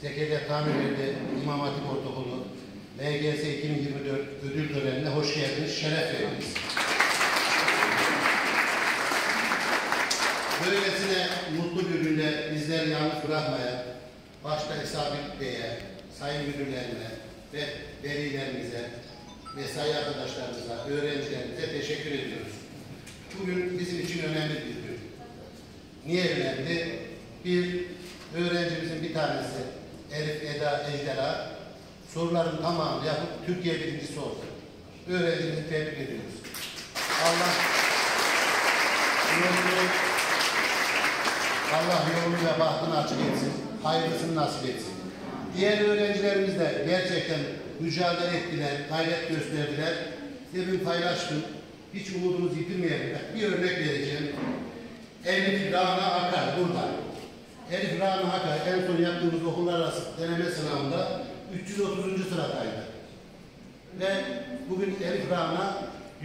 Zekeriya Tamirer'de İmam Hatip Ortaokulu LGS 2024 ödül törenine hoş geldiniz, şeref verdiniz. Böylesine mutlu bir günde bizleri yalnız bırakmaya, başta İsabet Bey'e, sayın müdürlerine ve velilerimize, mesai arkadaşlarımıza, öğrencilerimize teşekkür ediyoruz. Bugün bizim için önemli bir gün. Niye önemli? Bir, öğrencimizin bir tanesi Elif Eda Ejderha soruların tamamını yapıp Türkiye birincisi oldu. Öğrencimizi tebrik ediyoruz. Allah yolunu ve bahtını açık etsin, hayırlısını nasip etsin. Diğer öğrencilerimiz de gerçekten mücadele ettiler, gayret gösterdiler. Demin paylaştım, hiç umudunuzu yitirmeyelim. Bir örnek vereceğim. Elif Rana Akar burada. Elif Rana Akar en son yaptığımız okullar arası deneme sınavında 330. sıradaydı. Ve bugün Elif Rana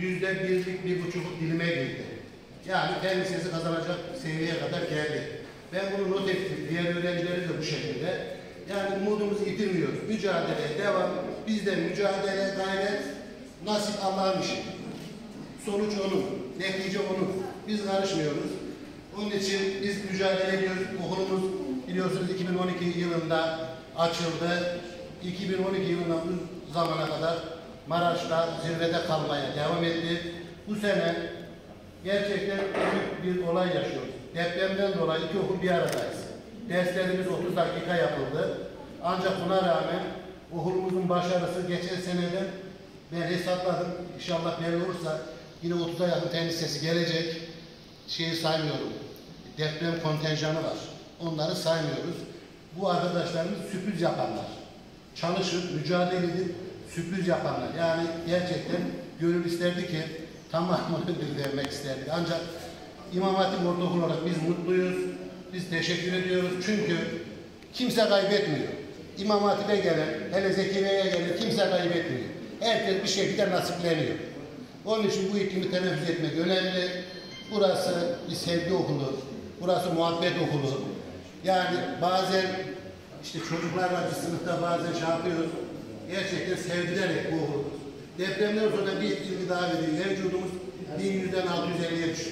%1,5 dilime girdi. Yani fen lisesi kazanacak seviyeye kadar geldi. Ben bunu not ettim. Diğer öğrencilerimiz de bu şekilde. Yani umudumuzu yitirmiyoruz. Mücadeleye devam. Bizde mücadele, gayret, nasip Allah'ın işi. Sonuç onun, netice onun. Biz karışmıyoruz. Onun için biz mücadele ediyoruz. Okulumuz biliyorsunuz 2012 yılında açıldı. 2012 yılından bu zamana kadar Maraş'ta zirvede kalmaya devam etti. Bu sene gerçekten büyük bir olay yaşıyoruz. Depremden dolayı iki okul bir aradayız. Derslerimiz 30 dakika yapıldı. Ancak buna rağmen okulumuzun başarısı geçen seneden ben hesapladım. İnşallah belli olursa yine 30'a yakın fen lisesi gelecek. Şeyi saymıyorum. Deprem kontenjanı var. Onları saymıyoruz. Bu arkadaşlarımız sürpriz yapanlar. Çalışıp, mücadele edip sürpriz yapanlar. Yani gerçekten gönül isterdi ki tamamını ödül vermek isterdik. Ancak İmam Hatip Ortaokulu olarak biz mutluyuz. Biz teşekkür ediyoruz. Çünkü kimse kaybetmiyor. İmam Hatip'e gelen, hele Zekeriya'ya gelen kimse kaybetmiyor. Herkes bir şekilde nasipleniyor. Onun için bu iklimi teneffüs etmek önemli. Burası bir sevgi okulu. Burası muhabbet okulu. Yani bazen işte çocuklarla bir sınıfta bazen şey yapıyoruz. Gerçekten sevdilerek bu okulu. Depremden sonra bir etkinlik daha vereyim. Mevcudumuz 1100'den 650'ye düştü.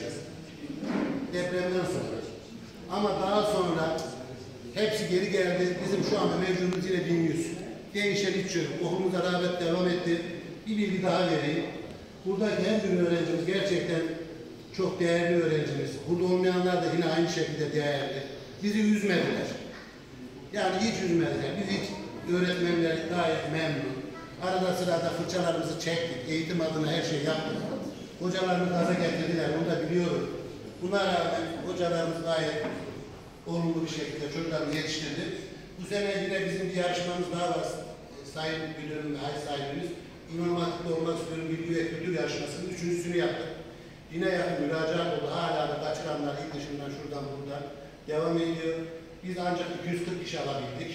Depremden sonra. Ama daha sonra hepsi geri geldi. Bizim şu anda mevcudumuz yine 1100. Değişen hiç yok. Okulumuza rağbet devam etti. Bir bilgi daha vereyim. Buradaki her bir öğrencimiz gerçekten çok değerli öğrencimiz. Burada olmayanlar da yine aynı şekilde değerli. Bizi üzmediler. Yani hiç üzmediler. Biz hiç öğretmenler gayet memnun. Arada sırada fırçalarımızı çektik. Eğitim adına her şey yaptık. Hocalarımız gaza getirdiler. Onu da biliyorum. Buna rağmen hocalarımız gayet olumlu bir şekilde çocuklarımızı yetiştirdi. Bu sene yine bizim bir yarışmamız daha var. Sayın Müdürüm ve Hay sahibimiz İmam Hatip'te olmak istiyorum bir üye kültür yarışmasının 3.'sünü yaptık. Yine yakın müracaat oldu. Hala da kaçıranlar ilk dışından şuradan buradan devam ediyor. Biz ancak 240 kişi alabildik.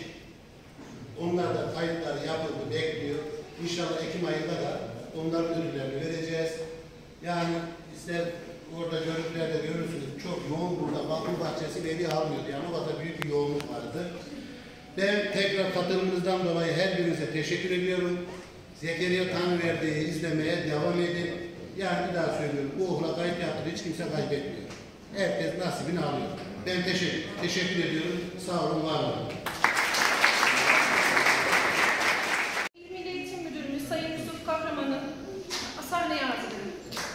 Onlar da kayıtları yapıldı, bekliyor. İnşallah Ekim ayında da onların ödüllerini vereceğiz. Yani ister orada görüntülerde görürsünüz. Çok yoğun burada bakım bahçesi veri almıyordu. Yani o kadar büyük bir yoğunluk vardı. Ben tekrar katılımınızdan dolayı her birinize teşekkür ediyorum. Zekeriya Tamirer'deyi izlemeye devam edin. Yani bir daha söylüyorum. Bu okula kayıt yaptı. Hiç kimse kaybetmiyor. Herkes nasibini alıyor. Ben teşekkür ediyorum. Sağ olun, var olun. İl Milli Eğitim Müdürümüz Sayın Yusuf Kahraman'ı sahneye arz edelim.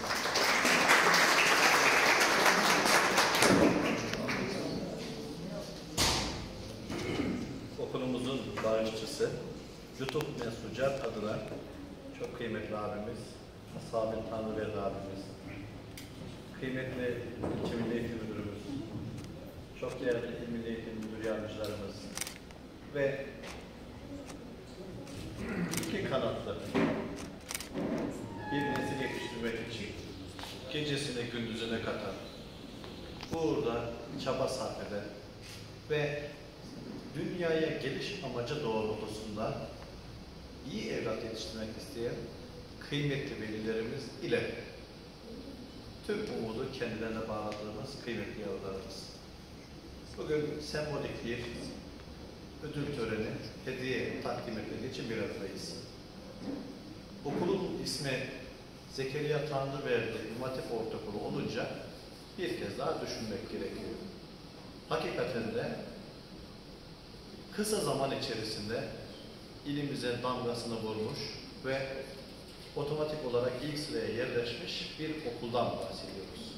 Okulumuzun bağışçısı, YouTube Mesucar adına çok kıymetli abimiz, Sabit Tanrıver abimiz, kıymetli İlçe Milli Eğitim Müdürümüz, çok değerli İl Milli Eğitim Müdür Yardımcılarımız ve iki kanatlı bir nesil yetiştirmek için gecesine gündüzüne katan, burada çaba sarf eden ve dünyaya geliş amacı doğrultusunda iyi evlat yetiştirmek isteyen kıymetli velilerimiz ile tüm umudu kendilerine bağladığımız kıymetli yavrularımız. Bugün sembolik bir ödül töreni hediye takdim etmek için bir aradayız. Okulun ismi Zekeriya Tanrıverdi İmam Hatip Ortaokulu olunca bir kez daha düşünmek gerekiyor. Hakikaten de kısa zaman içerisinde ilimize damgasını vurmuş ve otomatik olarak ilk sıraya yerleşmiş bir okuldan bahsediyoruz.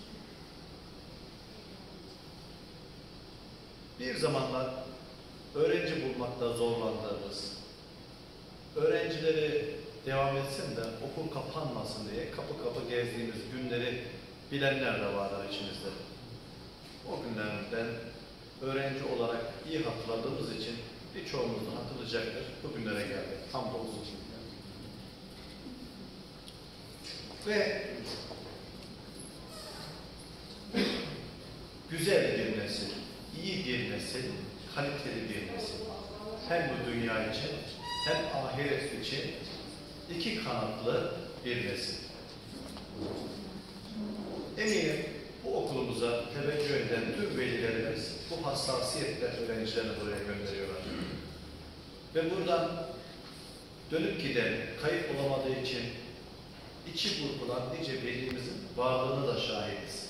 Bir zamanlar öğrenci bulmakta zorlandığımız, öğrencileri devam etsin de okul kapanmasın diye kapı kapı gezdiğimiz günleri bilenler de vardır içimizde. O günlerden öğrenci olarak iyi hatırladığımız için birçoğumuz da hatırlayacaktır. Bugünlere geldik. Hamdolsun. Ve güzel bir nesil, iyi bir nesil, kaliteli bir nesil. Hem bu dünya için hem ahiret için iki kanatlı bir nesil. Eminim bu okulumuza teveccüh eden tüm velilerimiz bu hassasiyetle öğrencilerini buraya gönderiyorlar. Ve buradan dönüp giden, kayıp olamadığı için içi burkulan nice velimizin varlığını da şahidiz.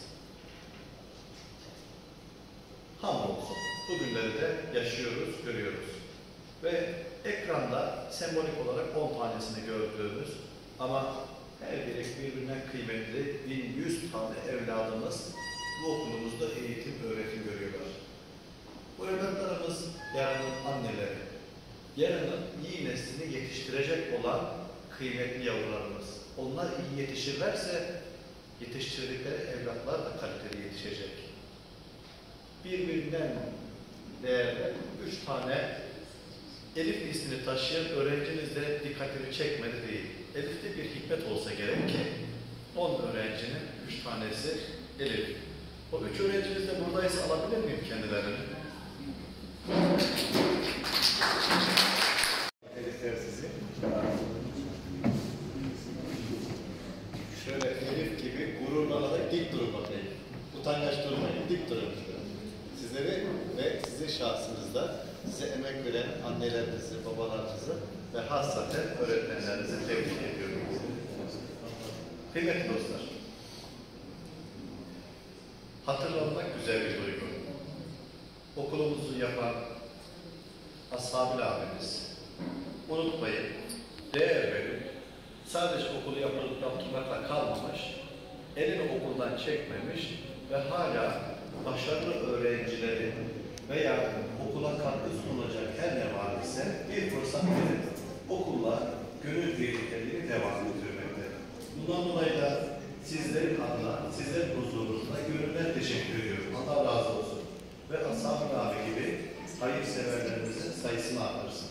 Hamdolsun. Bugünleri de yaşıyoruz, görüyoruz. Ve ekranda sembolik olarak 10 tanesini gördüğümüz ama her biri birbirinden kıymetli 1100 tane evladımız bu okulumuzda eğitim, öğretim görüyorlar. Bu evlatlarımız yarının anneleri, yarının iyi neslini yetiştirecek olan kıymetli yavrularımız. Onlar iyi yetişirlerse yetiştirdikleri evlatlar da kaliteli yetişecek. Birbirinden değerli 3 tane Elif ismini taşıyan öğrencimiz de dikkatini çekmedi değil. Elif'te bir hikmet olsa gerek ki 10 öğrencinin 3 tanesi Elif. O 3 öğrencimiz de buradaysa alabilir miyim kendilerini? Elifler sizi. Şöyle Elif gibi gururla da dik durun bakayım. Utangaç durmayın, dik durun. Sizleri ve sizin şahsınızda size emek veren annelerinizi, babalarınızı ve hassaten öğretmenlerinizi tebrik ediyorum. Kıymetli dostlar, hatırlamak güzel bir duygu. Okulumuzu yapan Ashab-ı abimiz, unutmayın, değer verin, sadece okulu yaptırmakla kalmamış, elini okuldan çekmemiş ve hala başarılı öğrencileri veya okula katkı sunulacak her ne var ise bir fırsat verip okulla gönül birlikteliğini devam ettirmekte. Bundan dolayı da sizlerin adına, sizlerin huzurunuzda gönülden teşekkür ediyorum. Allah razı olsun. Ve Ashab-ı abi gibi hayırseverlerimizin sayısını artırsın.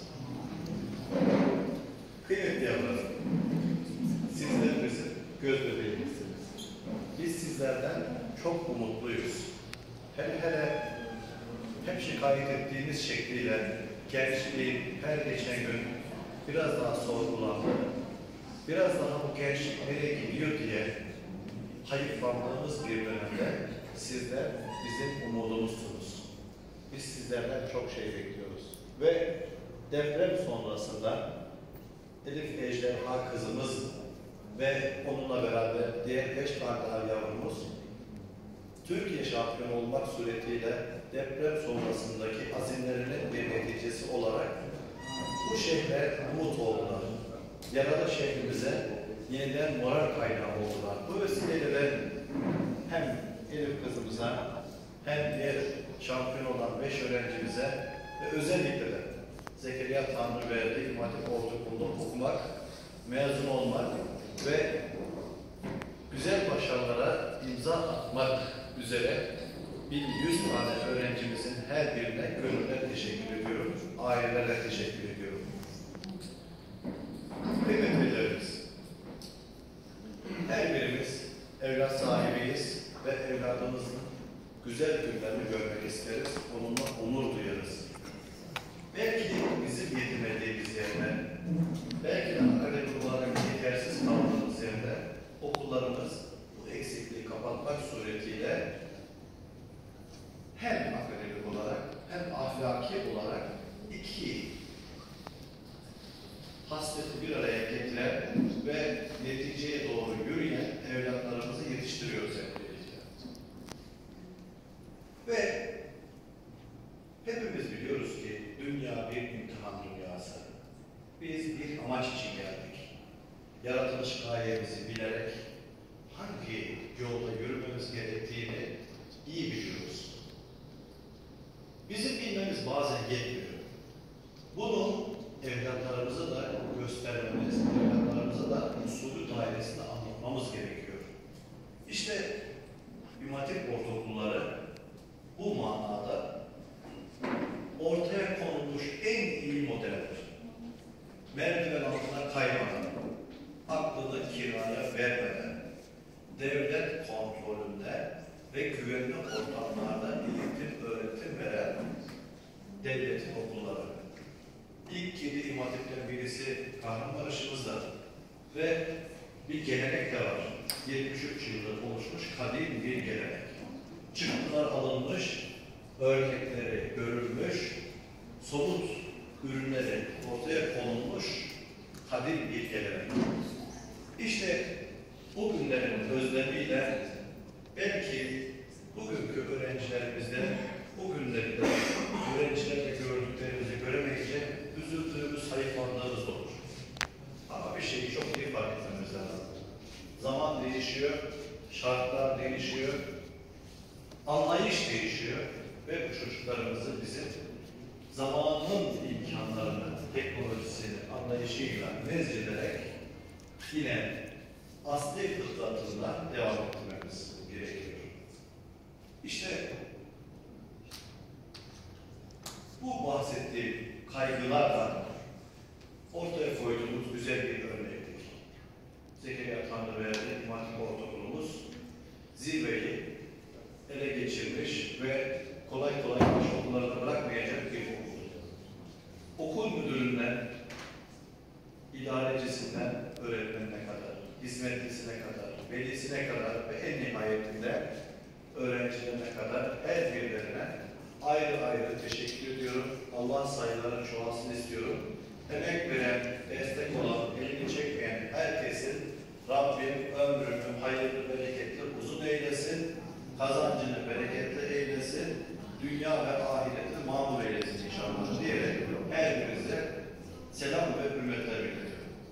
Kıymetli yavrularım, sizler bizim göz bebeğimizsiniz. Biz sizlerden çok umutluyuz. Hele hep şikayet ettiğimiz şekliyle gençliğin her geçen gün biraz daha sorgulandı, biraz daha bu gençlik nereye gidiyor diye hayıflandığımız bir dönemde sizler bizim umudumuzsunuz. Biz sizlerden çok şey bekliyoruz. Ve deprem sonrasında Elif Ejderha kızımız ve onunla beraber diğer 5 tane daha yavrumuz Türkiye şampiyonu olmak suretiyle deprem sonrasındaki azimlerinin bir neticesi olarak bu şehre umut oldular. Yaralı şehrimize yeniden moral kaynağı oldular. Bu vesileyle de hem Elif kızımıza hem diğer şampiyon olan 5 öğrencimize ve özellikle de Zekeriya Tanrıverdi İmam Hatip Ortaokulu'nda okumak, mezun olmak ve güzel başarılara imza atmak üzere 1100 tane öğrencimizin her birine gönülden teşekkür ediyorum. Ailelere teşekkür ediyorum. Kıymetli velilerimiz, her birimiz evlat sahibiyiz ve evladımızın güzel günlerini görmek isteriz. Onunla onur duyarız. Belki bizim yetimediğimiz yerler, belki de akademik olarak yetersiz kaldığımız yerde okullarımız bu eksikliği kapatmak suretiyle hem akademik olarak hem ahlaki olarak iki hasreti bir araya getiren ve neticeye doğru yürüyen evlatlarımızı yetiştiriyoruz hep birlikte. Ve hepimiz biliyoruz ki dünya bir imtihan dünyası. Biz bir amaç için geldik. Yaratılış gayemizi bilerek hangi yolda yürümemiz gerektiğini iyi biliyoruz. Bizim bilmemiz bazen yetmiyor. Bunu evlatlarımıza da göstermemiz, evlatlarımıza da usulü dairesinde anlatmamız gerekiyor. İşte İmam Hatip ortaokulları bu manada ortaya konulmuş en iyi modeldir. Merdiven altına kaymadan, aklını kiraya vermeden, devlet kontrolünde ve güvenli ortamlarda eğitim, öğretim veren devletin okulları. İlk 7 İmam Hatip'ten birisi Kahramanmaraş'ımızda ve bir gelenek de var. 73 yıldır oluşmuş kadim bir gelenek. Çıktılar alınmış, örnekleri görülmüş, somut ürünleri ortaya konulmuş kadim bir gelenek. İşte o günlerin özlemiyle belki bugünkü öğrencilerimizde o günlerde öğrencilerle gördüklerimizi göremeyince üzüldüğümüz, hayıflandığımız olur. Ama bir şeyi çok iyi fark etmemiz lazım. Zaman değişiyor, şartlar değişiyor, anlayış değişiyor ve bu çocuklarımızı bizim zamanın imkanlarını, teknolojisini, anlayışıyla nezlederek yine asli fıtratından devam ettirmemiz gerekiyor. İşte bu bahsettiğim kaygılarla ortaya koyduğumuz güzel bir örnektir. Zekeriya Tanrıverdi İmam Hatip Ortaokulumuz zirveyi ele geçirmiş ve kolay kolay baş okullarına bırakmayacak bir okul. Okul müdüründen, idarecisinden, öğretmenine kadar, hizmetlisine kadar, velisine kadar ve en nihayetinde öğrencilerine kadar her birilerine ayrı ayrı teşekkür ediyorum. Allah sayıları çoğalsın istiyorum. Emek veren, destek olan, elini çekmeyen herkesin Rabbim ömrünü hayırlı, bereketli, uzun eylesin, kazancını bereketli eylesin, dünya ve ahireti mamur eylesin inşallah diyerek her birinize selam ve hürmetler bildiriyorum.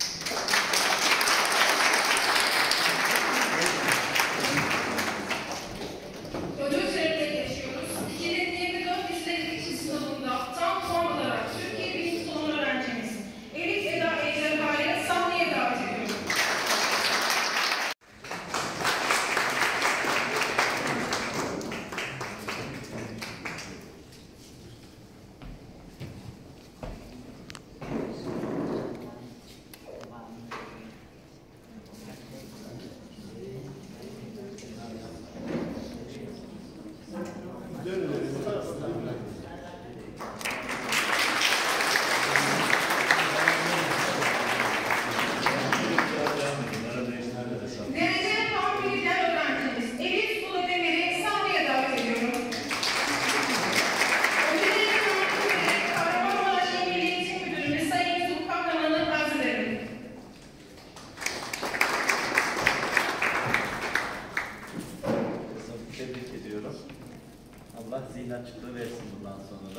Ödül törenine geçiyoruz. 2024 Liseli İçin Sınavı'nda tam puan alarak Türkiye birinci son öğrencimiz Elif Eda Ejderha'ya sahneye davet ediyorum. Dereceli puan belirleyen öğrencimiz Elif Sula Demir'i sahneye davet ediyorum. Ödülleri takdim ederek Kahramanmaraş İl Milli Eğitim Müdürümüz Sayın Yusuf Kahraman'ı arz ederim. Tebrik ediyorum. Allah zihin açıklığı versin bundan sonra da.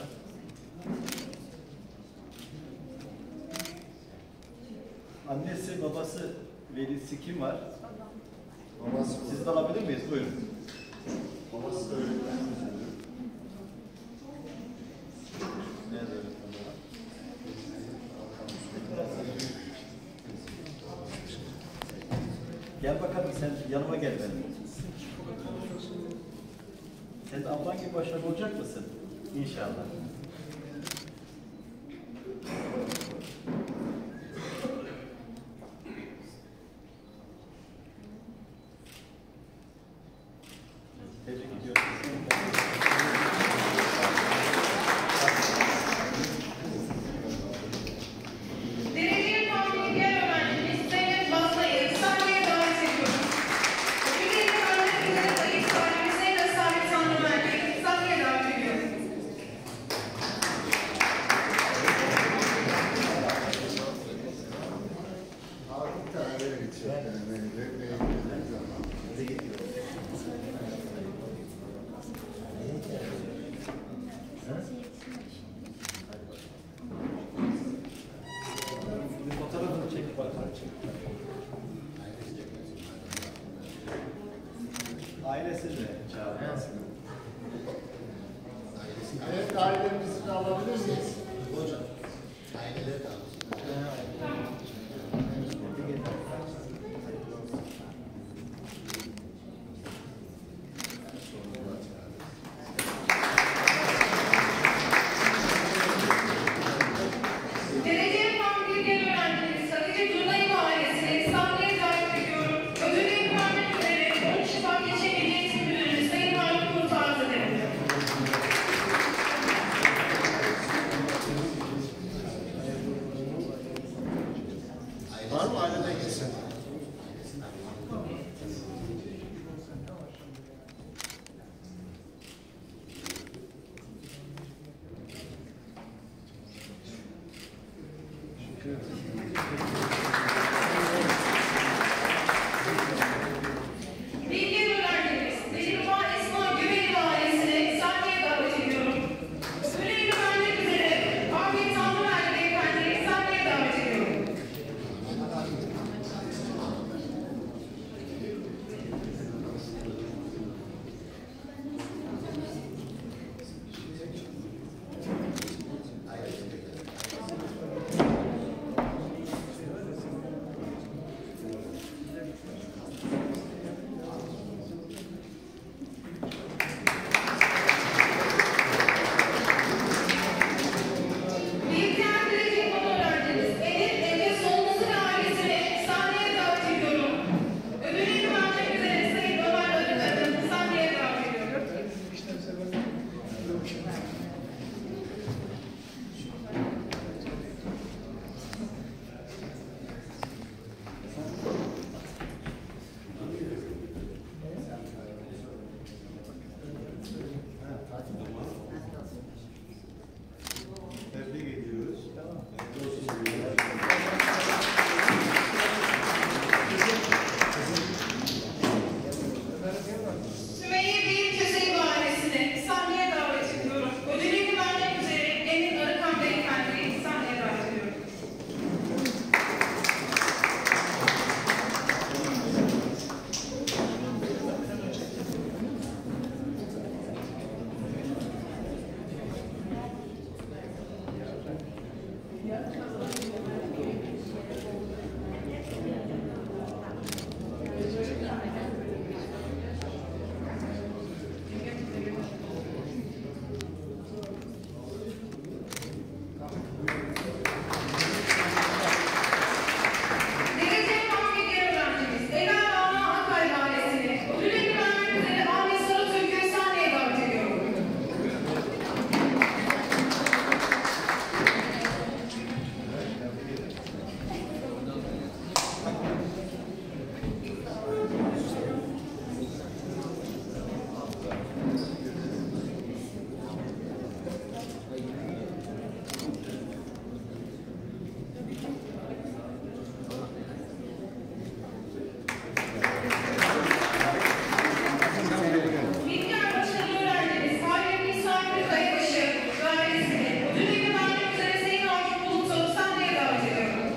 Annesi, babası, velisi kim var? Babası Siz de alabilir miyiz? Buyurun. Babası öğretmen müdürü. Nerede öğretmen var? Gel bakalım, sen yanıma gel benim. Sen de ablan gibi başarılı olacak mısın? İnşallah. Tebrik ediyorum. Dereceli puan belirleyen öğrencimiz Zeynep Baslay'ı sahneye davet ediyorum. Ödülleri takdim ederek ayı sahibimize ve sahip Tanrıverdi'yi sahneye davet ediyorum. Bilgi öğrencimiz Dilruba Esma Güveli ailesini sahneye davet ediyorum. Ödülünü vermek üzere Ahmet Tanrıver Beyefendi'yi sahneye davet ediyorum. Bilgiler Bilecik Konu öğrencimiz Elif Ece Solmazır ailesini sahneye davet ediyorum. Ödülünü vermek üzere Sayın Ömer Arıkadın sahneye davet ediyorum. Tebrik ediyoruz. Sümeyye Büyük Köseği ailesini sahneye davet ediyorum. Ödülünü vermek üzere Emin Arıkan Beyefendi'yi sahneye davet ediyorum. Derece Mahmediye öğrencimiz Ela Rana Akay ailesini ödülünü vermek üzere Ahmet Sarıtürk'ü sahneye davet ediyorum. Bilgiler Başarılı öğrencimiz Hayri Nisa Kayabaşı ailesini ödülünü vermek üzere Sayın Akif Bulut'u sahneye davet ediyorum.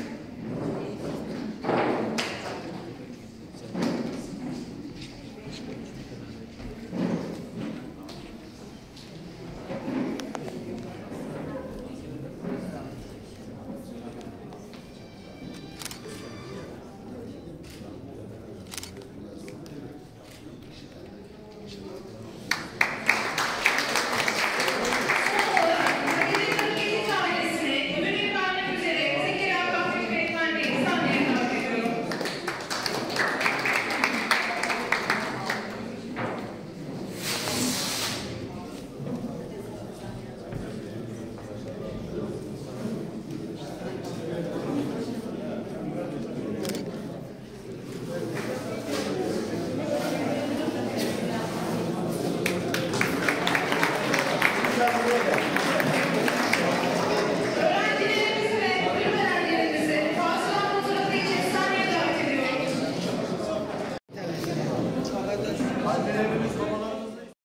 Hatice Kırkecic ailesini ödülünü vermek üzere Zekeriya Kahveci Beyefendi'yi sahneye davet ediyorum. Öğrencilerimizi ve ödül verenlerimizi Fazla fotoğrafı için sahneye davet ediyorum. Annelerimiz